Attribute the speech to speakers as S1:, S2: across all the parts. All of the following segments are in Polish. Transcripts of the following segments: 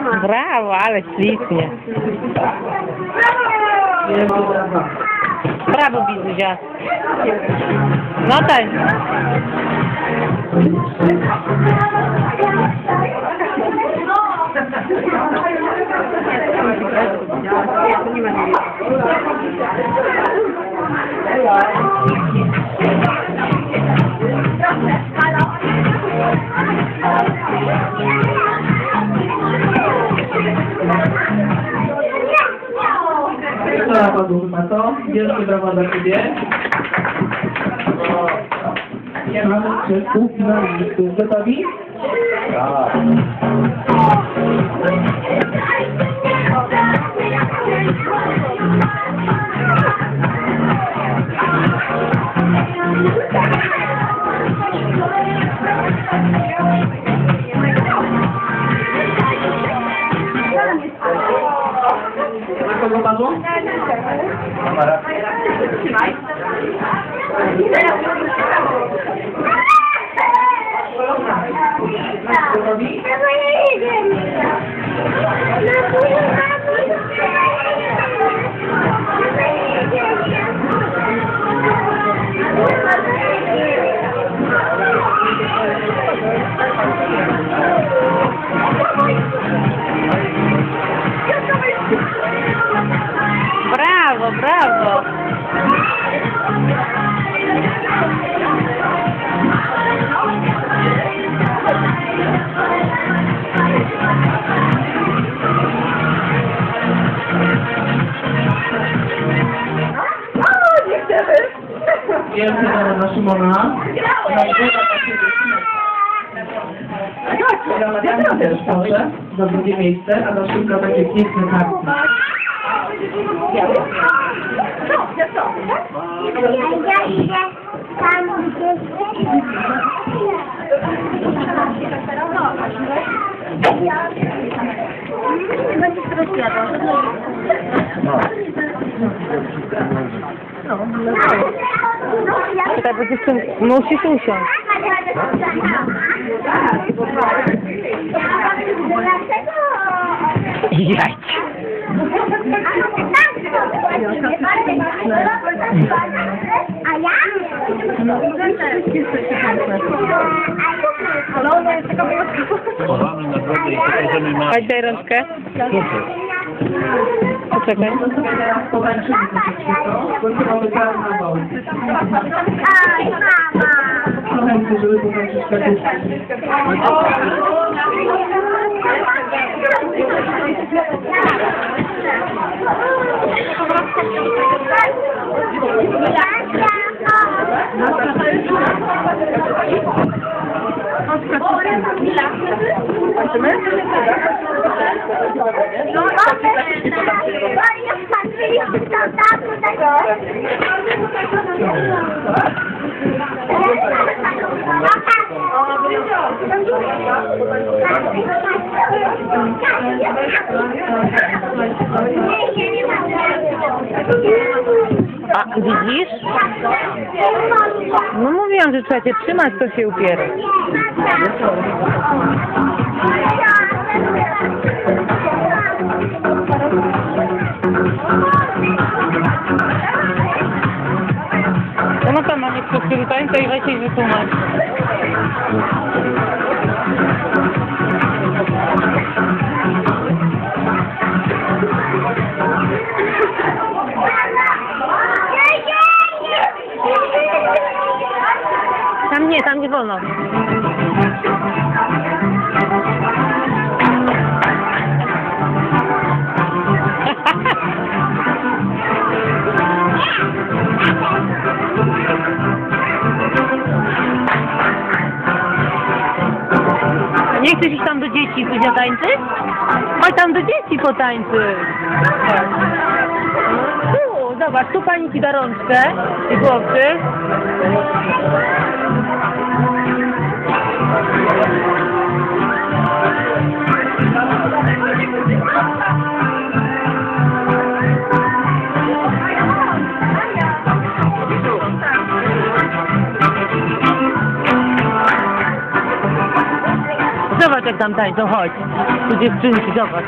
S1: Brawo, ale ślicznie. Brawo, Bizuzia. No tak.
S2: Brawa, Duma, to wielkie brawa dla Ciebie. Mamy przez półfinalistów. Gotowi? Tak. Na kogo padło? Trzymaj. Gotowi?
S1: Brawo, brawo.
S2: Wielkie brawa dla Szymona. Ja też proszę za drugie miejsce, a dla Szymka takie piękne karty.
S3: Ja idę tam, gdzie będziesz teraz jadła.
S1: Tutaj będziesz tu, musisz usiąść. Jać.
S3: A ja?
S4: Chowamy nagrodę i pokażemy na...
S1: Chodź, daj rączkę. Poczekaj.
S2: Potańczymy troszeczkę, co? Bo to mamy karnawał.
S3: Aj, mama.
S2: Trochę chcę, żeby potańczyć katuszki.
S1: A, widzisz? No mówiłam, że trzeba cię trzymać, to się upierać. No tam mamy przykrytańca i weź jej wytłumacz. Tam nie wolno. Nie chcesz iść tam do dzieci, Zuzia, tańczyć? Chodź tam do dzieci potańczyć. Tu, zobacz, tu pani ci da rączkę i chłopczyk. Zobacz, jak tam tańczą, chodź. Tu dziewczynki, zobacz.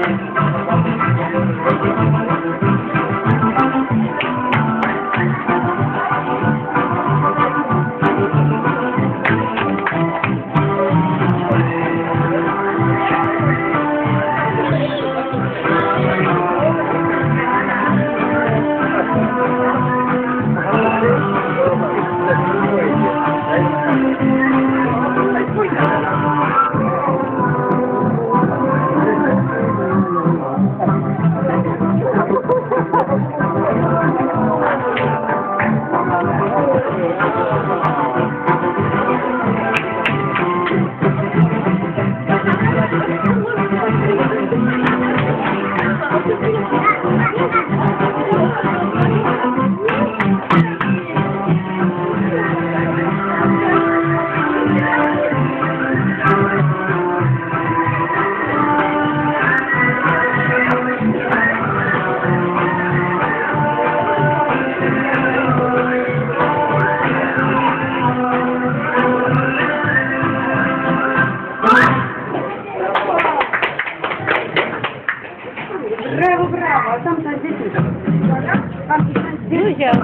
S3: Brawo, brawo, tam to jest
S1: Zuzia.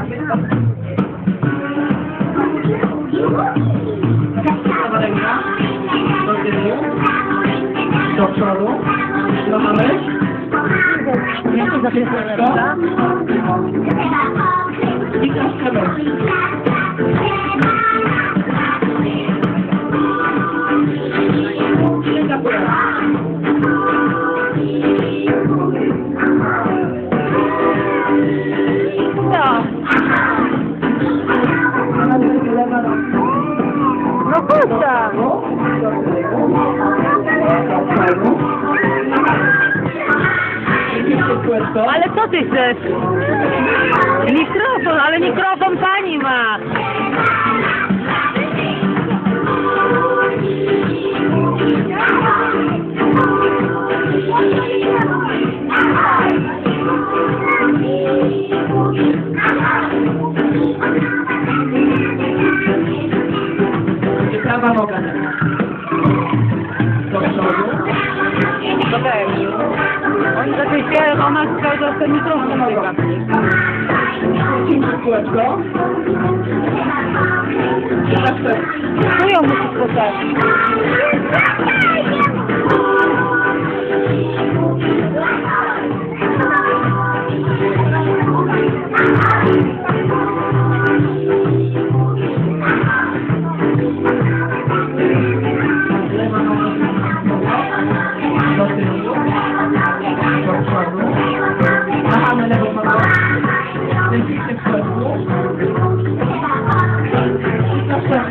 S2: Prawa ręka. Do tyłu. Do przodu. Machamy.
S1: Jak to za piosenka?
S2: I troszkę mężczyzn. Ręka w górę.
S1: No. No puszcza. Ale co ty chcesz? Mikrofon, ale mikrofon pani ma.
S2: Prawa noga. Do przodu.
S1: To też. Oni zaczęli śpiewać, a ona chciała, że ten mikrofon chyba.
S2: Kółeczko.
S1: Tu ją musisz postawić.
S2: Do tyłu. Do przodu. Machamy lewą nogą. Kręcimy w kółeczku. Proszę.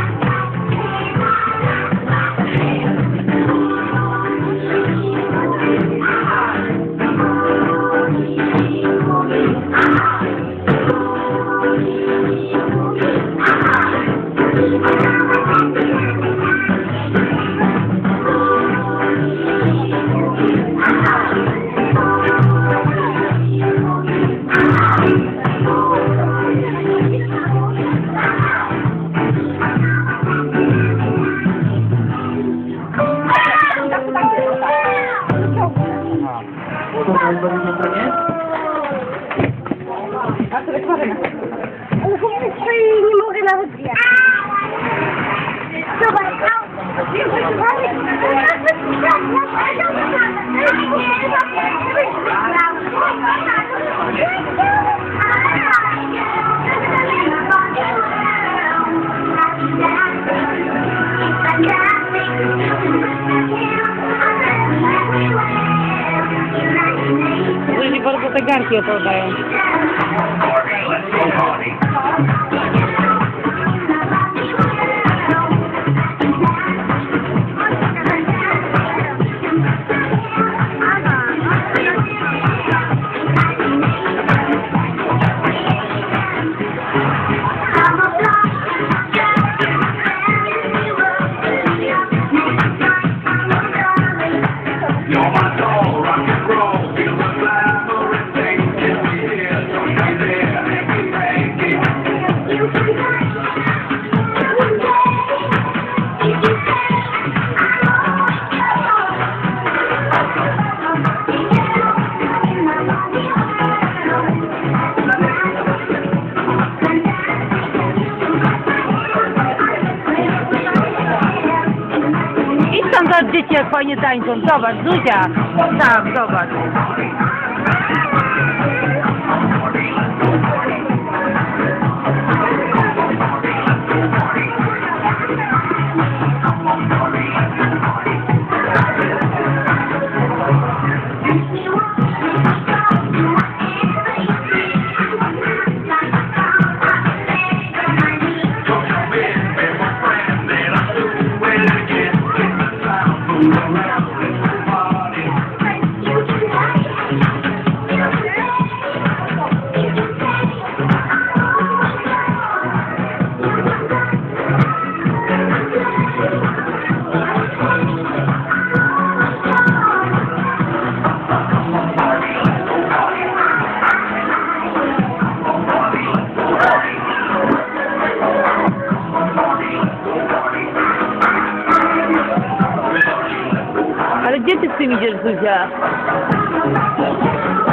S3: Nie mogę nawet zjechać. Zobacz,
S1: Ludzie bardzo te garki opowiadają. dzieci jak fajnie tańczą. Zobacz, Zuzia. Tam, zobacz. Ale gdzie ty z tym idziesz, Zuzia?